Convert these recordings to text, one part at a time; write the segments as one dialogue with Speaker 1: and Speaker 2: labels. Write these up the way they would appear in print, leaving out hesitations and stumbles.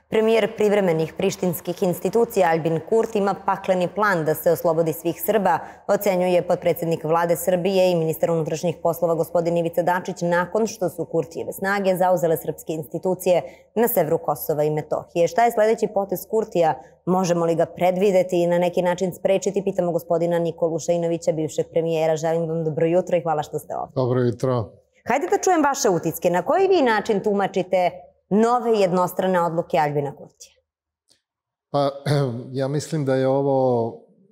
Speaker 1: Premijer privremenih prištinskih institucija Aljbin Kurti ima pakleni plan da se oslobodi svih Srba, ocenjuje potpredsjednik vlade Srbije i ministar unutrašnjih poslova gospodin Ivica Dačić nakon što su Kurtijeve snage zauzele srpske institucije na severu Kosova i Metohije. Šta je sledeći potez Kurtija? Možemo li ga predvideti i na neki način sprečiti? Pitamo gospodina Nikolu Šainovića, bivšeg premijera. Želim vam dobro jutro i hvala što ste ovdje.
Speaker 2: Dobro jutro.
Speaker 1: Hajde da čujem vaše utiske. Na koji vi način tumačite nove jednostrane odluke Aljbina Kurtija?
Speaker 2: Pa, ja mislim da je ovo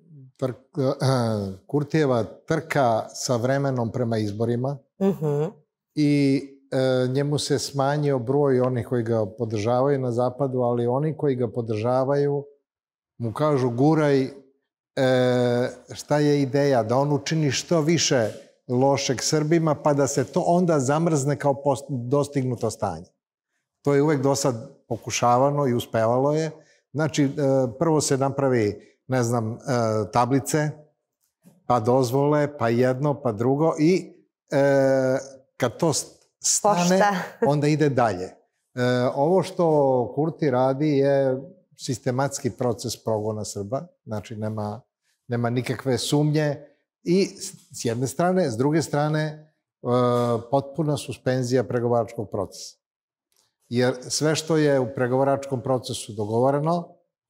Speaker 2: Kurtijeva trka sa vremenom prema izborima i njemu se smanjio broj onih koji ga podržavaju na zapadu, ali oni koji ga podržavaju mu kažu guraj, šta je ideja, da on učini što više lošeg Srbima pa da se to onda zamrzne kao dostignuto stanje. To je uvek do sad pokušavano i uspevalo je. Znači, prvo se napravi, ne znam, tablice, pa dozvole, pa jedno, pa drugo i kad to stane, onda ide dalje. Ovo što Kurti radi je sistematski proces progona Srba, znači nema nikakve sumnje i s jedne strane, s druge strane potpuna suspenzija pregovaračkog procesa. Jer sve što je u pregovaračkom procesu dogovoreno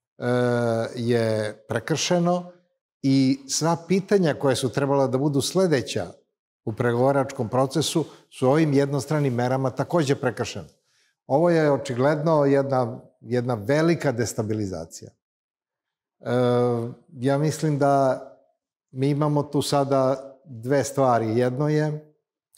Speaker 2: je prekršeno i sva pitanja koja su trebala da budu sledeća u pregovaračkom procesu su ovim jednostranim merama takođe prekršene. Ovo je očigledno jedna velika destabilizacija. Ja mislim da mi imamo tu sada dve stvari. Jedno je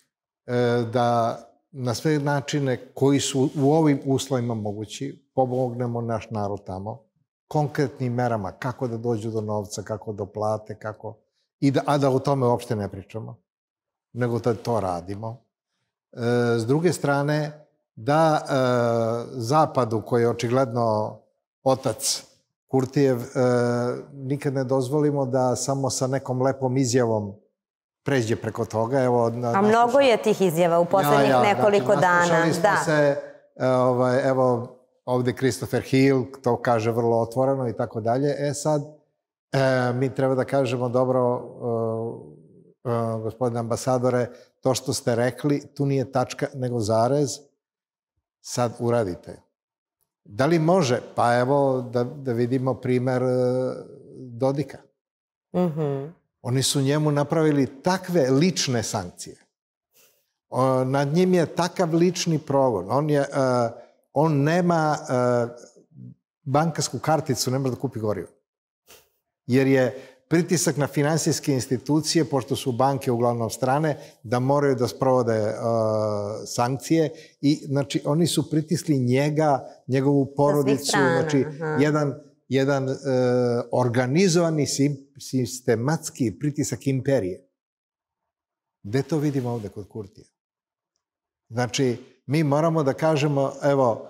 Speaker 2: da na sve načine koji su u ovim uslovima mogući, pomognemo naš narod tamo, konkretnim merama, kako da dođu do novca, kako do plate, a da o tome uopšte ne pričamo, nego da to radimo. S druge strane, da Zapadu, koji je očigledno otac Kurtijev, nikad ne dozvolimo da samo sa nekom lepom izjavom pređe preko toga.
Speaker 1: A mnogo je tih izjava u poslednjih nekoliko dana.
Speaker 2: Naslušali smo se, evo ovde Christopher Hill, to kaže vrlo otvoreno i tako dalje. Sad, mi treba da kažemo, dobro, gospodine ambasadore, to što ste rekli, tu nije tačka, nego zarez, sad uradite. Da li može? Pa evo da vidimo primer Dodika. Oni su njemu napravili takve lične sankcije. Nad njim je takav lični progon. On nema bankarsku karticu, ne može da kupi gorivo. Jer je pritisak na finansijske institucije, pošto su banke uglavnom strane, da moraju da sprovode sankcije. I, znači, oni su pritisli njega, njegovu porodicu, znači, jedan organizovani sistematski pritisak imperije. Gde to vidimo ovde kod Kurtija? Znači, mi moramo da kažemo, evo,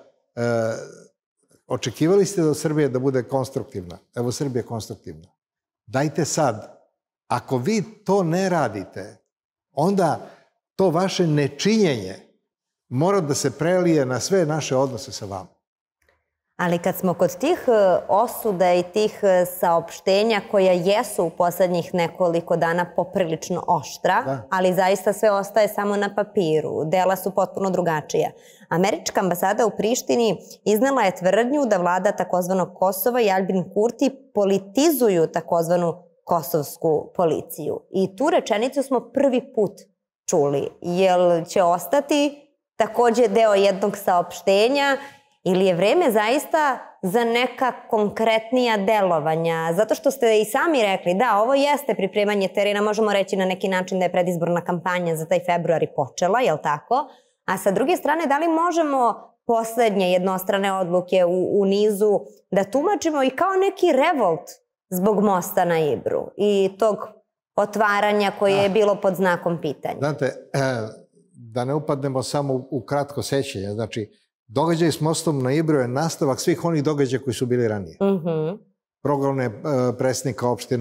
Speaker 2: očekivali ste od Srbije da bude konstruktivna. Evo, Srbija je konstruktivna. Dajte sad, ako vi to ne radite, onda to vaše nečinjenje mora da se prelije na sve naše odnose sa vama.
Speaker 1: Ali kad smo kod tih osuda i tih saopštenja koja jesu u poslednjih nekoliko dana poprilično oštra, ali zaista sve ostaje samo na papiru, dela su potpuno drugačija. Američka ambasada u Prištini iznela je tvrdnju da vlada takozvanog Kosova i Aljbin Kurti politizuju takozvanu kosovsku policiju. I tu rečenicu smo prvi put čuli. Jel će ostati takođe deo jednog saopštenja ili je vreme zaista za neka konkretnija delovanja? Zato što ste i sami rekli, da, ovo jeste pripremanje terena, možemo reći na neki način da je predizborna kampanja za taj februar i počela, jel tako? A sa druge strane, da li možemo poslednje jednostrane odluke u nizu da tumačimo i kao neki revolt zbog mosta na Ibru i tog otvaranja koje je bilo pod znakom pitanja?
Speaker 2: Znate, da ne upadnemo samo u kratko sećanje, znači, događaj s mostom na Ibru je nastavak svih onih događaja koji su bili ranije. Progone predsjednika opštine,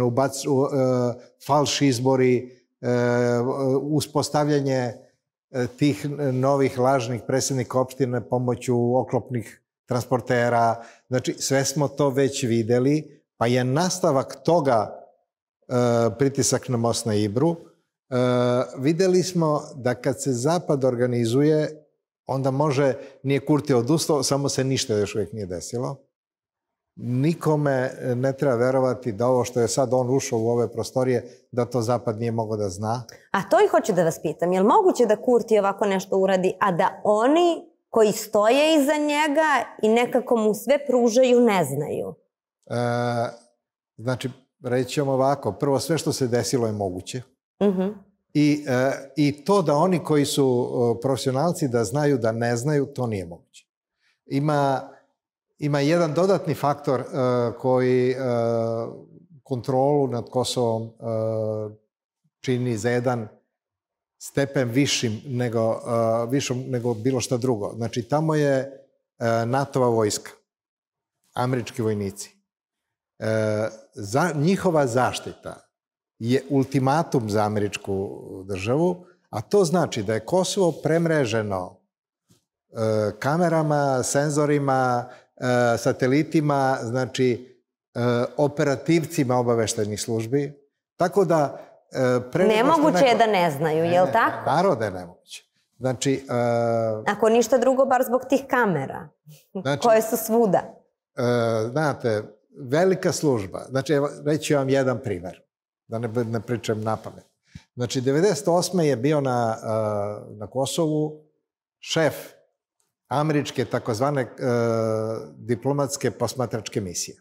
Speaker 2: falš izbori, uspostavljanje tih novih lažnih predsjednika opštine pomoću oklopnih transportera, znači sve smo to već videli, pa je nastavak toga pritisak na most na Ibru. Videli smo da kad se Zapad organizuje, onda nije Kurti odustao, samo se ništa još uvijek nije desilo. Nikome ne treba verovati da ovo što je sad on ušao u ove prostorije, da to Zapad nije mogao da zna.
Speaker 1: A to i hoću da vas pitam, je li moguće da Kurti ovako nešto uradi, a da oni koji stoje iza njega i nekako mu sve pružaju ne znaju?
Speaker 2: Znači, reći ćemo ovako, prvo sve što se desilo je moguće. I to da oni koji su profesionalci da znaju da ne znaju, to nije moguće. Ima jedan dodatni faktor koji kontrolu nad Kosovom čini za jedan stepen višim nego bilo šta drugo. Znači, tamo je NATO-va vojska, američki vojnici. Njihova zaštita je ultimatum za američku državu, a to znači da je Kosovo premreženo kamerama, senzorima, satelitima, znači operativcima obaveštajnih službi, tako da...
Speaker 1: Nemoguće je da ne znaju, je li tako?
Speaker 2: Naravno da je nemoguće. Znači...
Speaker 1: Ako ništa drugo, bar zbog tih kamera, koje su svuda.
Speaker 2: Znate, velika služba, znači reći ću vam jedan primer, da ne pričam napamet. Znači, 1998. je bio na Kosovu šef američke takozvane diplomatske posmatračke misije.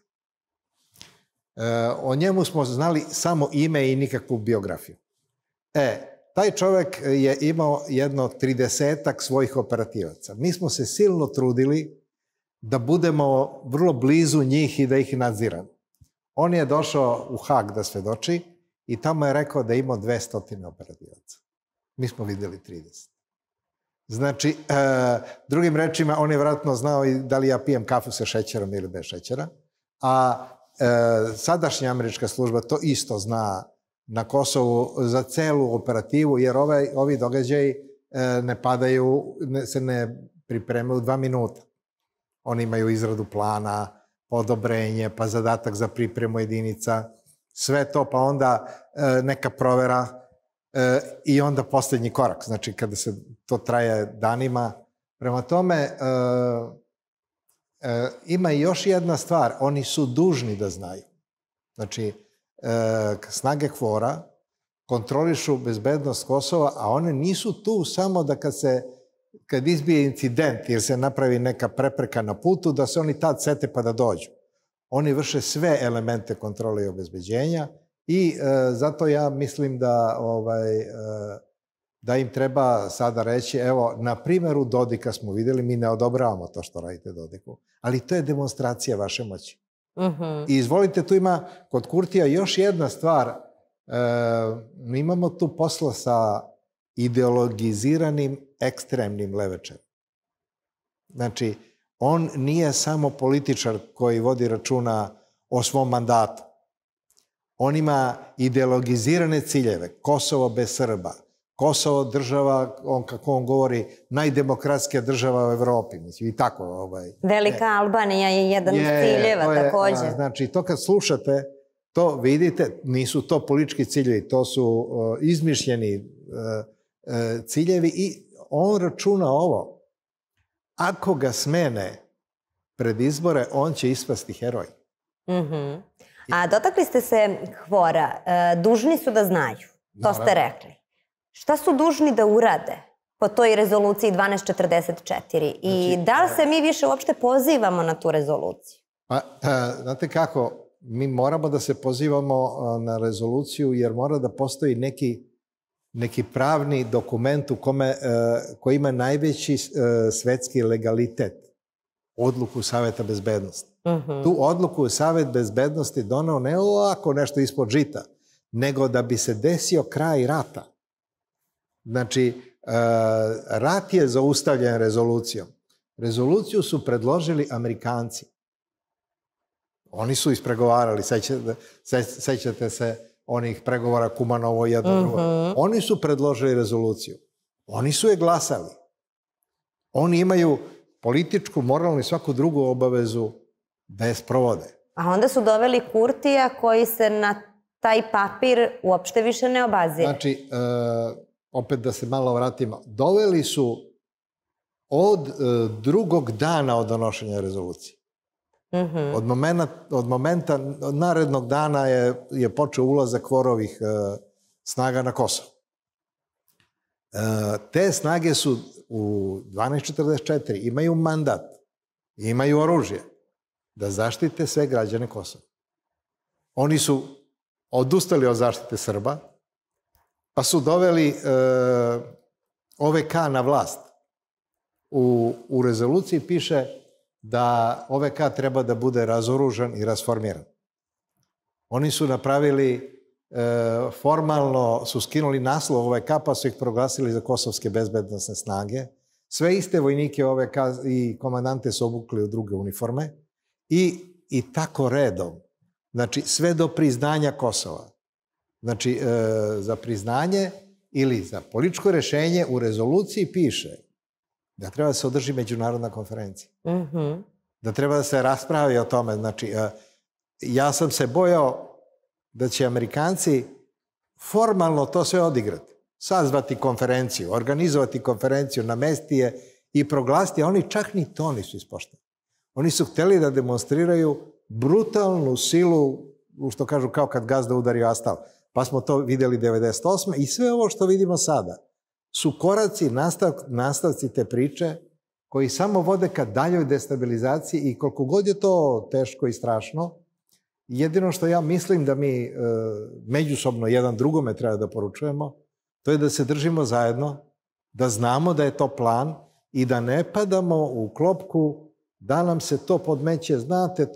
Speaker 2: O njemu smo znali samo ime i nikakvu biografiju. Taj čovjek je imao jedno 30-ak svojih operativaca. Mi smo se silno trudili da budemo vrlo blizu njih i da ih nadziramo. On je došao u Hag da svedoči i tamo je rekao da je imao 200 operativaca. Mi smo vidjeli 30. Znači, drugim rečima, on je vjerojatno znao i da li ja pijem kafu sa šećerom ili bez šećera, a sadašnja američka služba to isto zna na Kosovu za celu operativu, jer ovi događaji ne padaju, se ne pripremaju 2 minuta. Oni imaju izradu plana, odobrenje, pa zadatak za pripremu jedinica, sve to, pa onda neka provera i onda posljednji korak, znači kada se to traje danima. Prema tome, ima još jedna stvar, oni su dužni da znaju. Znači, snage KFOR-a kontrolišu bezbednost Kosova, a one nisu tu samo da kad izbije incident jer se napravi neka prepreka na putu, da se oni tad sete pa da dođu. Oni vrše sve elemente kontrole i obezbeđenja i zato ja mislim da im treba sada reći, evo, na primjeru Dodika smo vidjeli, mi ne odobravamo to što radite Dodiku, ali to je demonstracija vaše moći. I izvolite, tu ima kod Kurtija još jedna stvar, mi imamo tu posla sa ideologiziranim ekstremnim levičarem. Znači, on nije samo političar koji vodi računa o svom mandatu. On ima ideologizirane ciljeve. Kosovo bez Srba. Kosovo država, kako on govori, najdemokratskija država u Evropi. I tako.
Speaker 1: Velika Albanija je jedan od ciljeva također.
Speaker 2: Znači, to kad slušate, to vidite, nisu to politički ciljevi, to su izmišljeni ciljevi i on računa ovo. Ako ga smene pred izbore, on će ispasti heroj.
Speaker 1: A dotakli ste se KFOR-a. Dužni su da znaju. To ste rekli. Šta su dužni da urade po toj rezoluciji 1244? I da li se mi više uopšte pozivamo na tu rezoluciju?
Speaker 2: Znate kako, mi moramo da se pozivamo na rezoluciju jer mora da postoji neki pravni dokument koji ima najveći svetski legalitet, odluku Saveta bezbednosti. Tu odluku Savet bezbednosti doneo ne ovako nešto ispod žita, nego da bi se desio kraj rata. Znači, rat je zaustavljen rezolucijom. Rezoluciju su predložili Amerikanci. Oni su ispregovarali, sećate se onih pregovora Kumanovo jedno drugo. Oni su predložili rezoluciju. Oni su je glasali. Oni imaju političku, moralnu i svaku drugu obavezu da je sprovode.
Speaker 1: A onda su doveli Kurtija koji se na taj papir uopšte više ne obazire.
Speaker 2: Znači, opet da se malo vratimo, doveli su od drugog dana od donošenja rezolucije. Od momenta narednog dana je počeo ulazak KFOR-ovih snaga na Kosovo. Te snage su u 1244 imaju mandat, imaju oružje da zaštite sve građane Kosova. Oni su odustali od zaštite Srba, pa su doveli OVK na vlast. U rezoluciji piše da OVK treba da bude razoružan i rasformiran. Oni su napravili, formalno su skinuli naslov OVK, pa su ih proglasili za kosovske bezbednosne snage. Sve iste vojnike OVK i komandante su obukli u druge uniforme i tako redom. Znači, sve do priznanja Kosova. Znači, za priznanje ili za političko rešenje u rezoluciji piše da treba da se održi međunarodna konferencija. Da treba da se raspravi o tome. Znači, ja sam se bojao da će Amerikanci formalno to sve odigrati. Sazvati konferenciju, organizovati konferenciju, namestiti je i proglasiti, a oni čak ni to nisu ispoštovali. Oni su hteli da demonstriraju brutalnu silu, što kažu kao kad gazda udari astal. Pa smo to vidjeli 98. I sve ovo što vidimo sada su koraci, nastavci te priče koji samo vode ka daljoj destabilizaciji i koliko god je to teško i strašno, jedino što ja mislim da mi međusobno jedan drugome treba da poručujemo, to je da se držimo zajedno, da znamo da je to plan i da ne padamo u klopku da nam se to podmeće. Znate,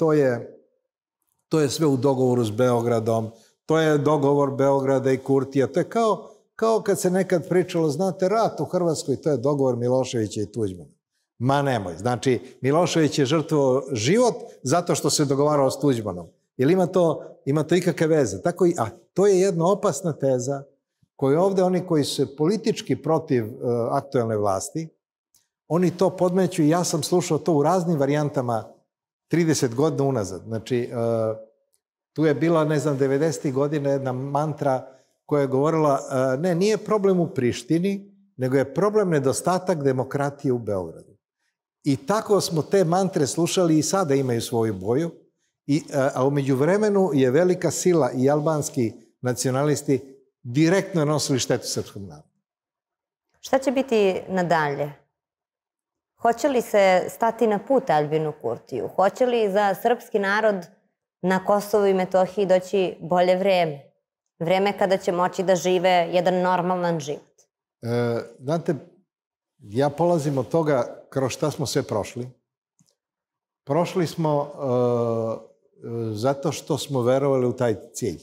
Speaker 2: to je sve u dogovoru s Beogradom, to je dogovor Beograda i Kurtija, to je kao kad se nekad pričalo, znate, rat u Hrvatskoj, to je dogovor Miloševića i Tuđmana. Ma nemoj, znači Milošević je žrtvovao život zato što se dogovarao s Tuđmanom. Jer ima to ikakve veze. A to je jedna opasna teza koju ovde oni koji su politički protiv aktuelne vlasti, oni to podmeću i ja sam slušao to u raznim varijantama 30 godina unazad. Znači, tu je bila, ne znam, 90. godine jedna mantra koja je govorila, ne, nije problem u Prištini, nego je problem nedostatak demokratije u Beogradu. I tako smo te mantre slušali i sada imaju svoju boju, a umeđu vremenu je velika sila i albanski nacionalisti direktno nosili štetu srpskom narodu.
Speaker 1: Šta će biti nadalje? Hoće li se stati na put Aljbinu Kurtiju? Hoće li za srpski narod na Kosovu i Metohiji doći bolje vreme? Vreme kada će moći da žive jedan normalan život.
Speaker 2: Znate, ja polazim od toga kroz šta smo sve prošli. Prošli smo zato što smo verovali u taj cilj.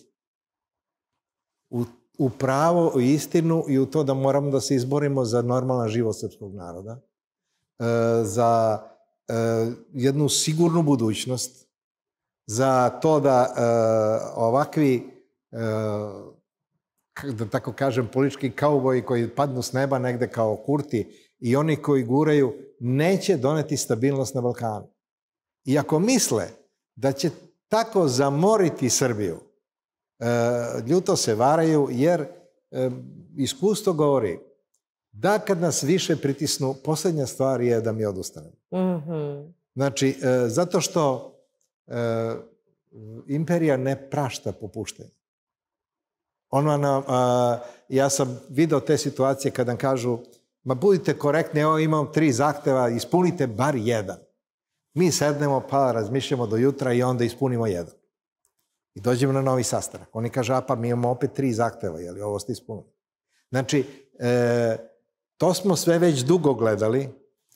Speaker 2: U pravo, u istinu i u to da moramo da se izborimo za normalan život srpskog naroda. Za jednu sigurnu budućnost. Za to da ovakvi, da tako kažem, politički kauboji koji padnu s neba negde kao Kurti i oni koji guraju, neće doneti stabilnost na Balkanu. I ako misle da će tako zamoriti Srbiju, ljuto se varaju, jer iskustvo govori da kad nas više pritisnu, posljednja stvar je da mi odustanemo. Znači, zato što imperija ne prašta popuštenje. Ja sam video te situacije kada nam kažu, ma budite korektni, evo imam 3 zahteva, ispunite bar 1. Mi sednemo pa razmišljamo do jutra i onda ispunimo 1. I dođemo na novi sastanak. Oni kažu, pa mi imamo opet 3 zahteva, je li ovo ste ispunili? Znači, to smo sve već dugo gledali.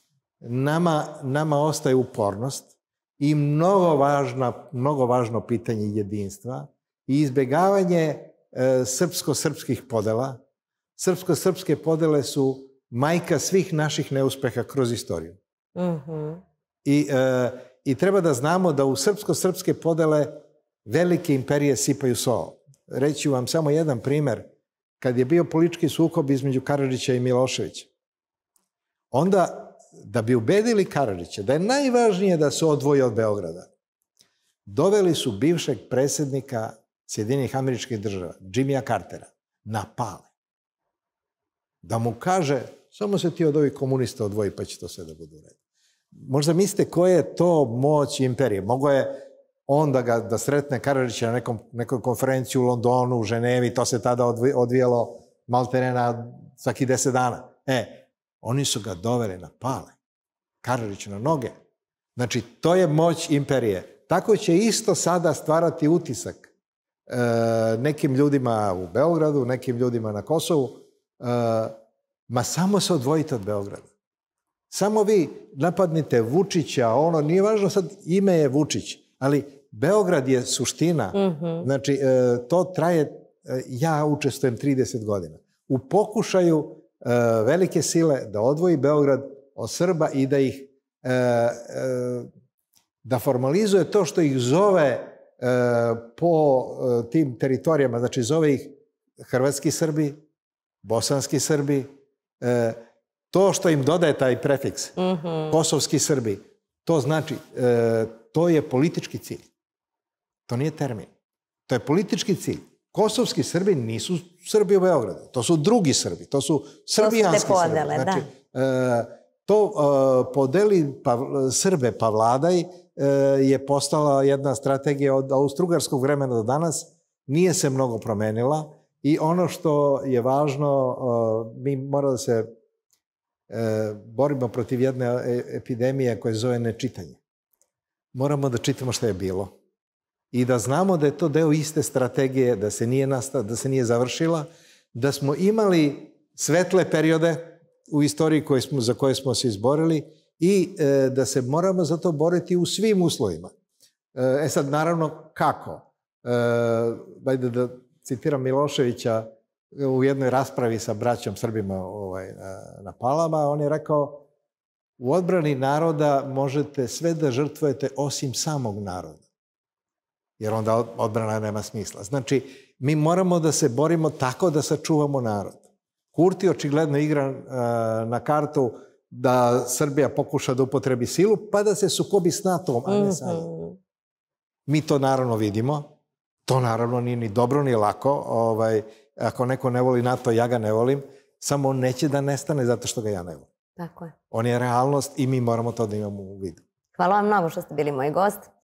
Speaker 2: Nama ostaje upornost i mnogo važno pitanje jedinstva i izbjegavanje srpsko-srpskih podela. Srpsko-srpske podele su majka svih naših neuspeha kroz istoriju. I treba da znamo da u srpsko-srpske podele velike imperije sipaju so. Reći vam samo jedan primer. Kad je bio politički sukob između Karadžića i Miloševića, onda da bi ubedili Karadžića da je najvažnije da se odvoji od Beograda, doveli su bivšeg predsjednika Sjedinjenih Američkih Država, Jimmya Cartera, na Pale. Da mu kaže, samo se ti od ovih komunista odvoji, pa će to sve da bude u redu. Možda mislite koja je to moć imperije. Mogo je on da sretne Karadžića na nekoj konferenciji u Londonu, u Ženevi, to se tada odvijalo maltene na svaki 10 dana. Oni su ga doveli na Pale. Karadžić na noge. Znači, to je moć imperije. Tako će isto sada stvarati utisak nekim ljudima u Beogradu, nekim ljudima na Kosovu. Ma samo se odvojite od Beograda. Samo vi napadnite Vučića, nije važno sad, ime je Vučić, ali Beograd je suština. Znači, to traje, ja učestvujem 30 godina. U pokušaju velike sile da odvoji Beograd od Srba i da formalizuje to što ih zove po tim teritorijama, znači zove ih hrvatski Srbi, bosanski Srbi, to što im dodaje taj prefiks, kosovski Srbi, to znači, to je politički cilj. To nije termin. To je politički cilj. Kosovski Srbi nisu Srbi u Beogradu. To su drugi Srbi. To su srbijanski Srbi. Znači, to podeli Srbe pa vladaj je postala jedna strategija od austrougarskog vremena do danas. Nije se mnogo promenila i ono što je važno, mi moramo da se borimo protiv jedne epidemije koja se zove nečitanje. Moramo da čitamo što je bilo i da znamo da je to deo iste strategije, da se nije završila, da smo imali svetle periode u istoriji za koje smo se izborili i da se moramo za to boriti u svim uslovima. Sad, naravno, kako? Hajde da citiram Miloševića u jednoj raspravi sa braćom Srbima na Palama. On je rekao, u odbrani naroda možete sve da žrtvujete osim samog naroda. Jer onda odbrana nema smisla. Znači, mi moramo da se borimo tako da sačuvamo narod. Kurti očigledno igra na kartu da Srbija pokuša da upotrebi silu, pa da se sukobi s NATO-om, a ne sada. Mi to naravno vidimo. To naravno nije ni dobro, ni lako. Ako neko ne voli NATO, ja ga ne volim. Samo on neće da nestane zato što ga ja ne volim.
Speaker 1: Tako je.
Speaker 2: On je realnost i mi moramo to da imamo u vidu.
Speaker 1: Hvala vam mnogo što ste bili moj gost.